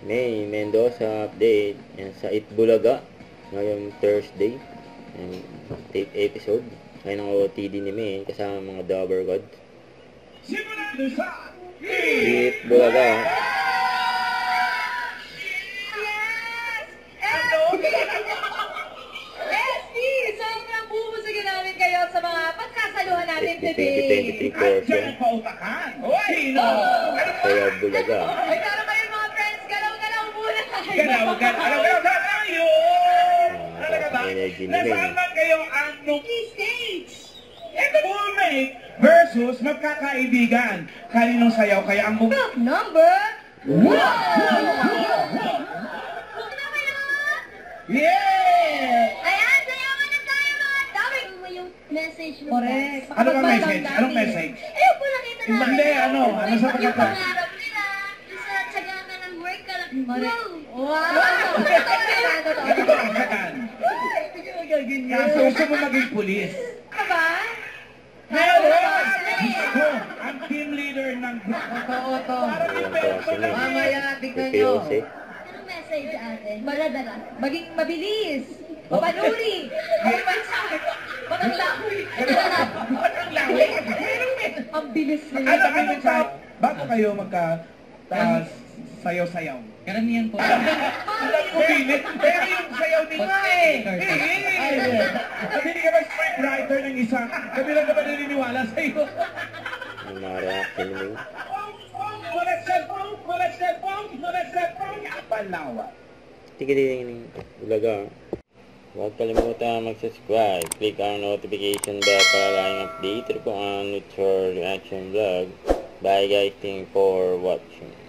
Maine Mendoza update. Yan, sa Itbulaga. Ngayong Thursday. Yan, tape episode. Ngayon ang OTD ni Maine kasama mga Dobber God. Itbulaga. Sa mga pagkasaluhan natin today. 2023 portion. Kaya Bulaga. Ay, tara kayo mga friends. Galaw-galaw muna. Galaw-galaw tayo. Talaga ba? Energy ni Nasaan kayo ang stage? Ito fullmate versus magkakaibigan. Kaninong sayaw kaya ang Number 1! Yeah! Ayan, sayawan na tayo mga dami. Yung message mo. Correct. Ano ba message? Anong message? Eh, po nakita natin. Hindi, ano sa Yung pagkakataon? pangarap nila, sa tsaga ka ng work ka lang. Wow! Ito ang sagan. Kaso gusto mo maging pulis. Ka ba? Meron! Gusto ang team leader ng Oto. Mamaya, tignan nyo. Anong message ate? Maladala. Maging mabilis. Mapanuri. Maganglahoy. Ang bilis nila. At sabi mo sa, bago kayo sayaw-sayaw. Karamihan po. Alam ko pilit, pero yung sayaw ni nga eh. Sabi hindi ka ba scriptwriter ng isa? Sabi lang ka ba naniniwala sa'yo? Ang mga reaction ni Maine. Palawa. Tigiling Bulaga. Huwag kalimutan mag-subscribe. Click ang notification bell para laging updated po ang future reaction vlog. Bye guys, thank you for watching.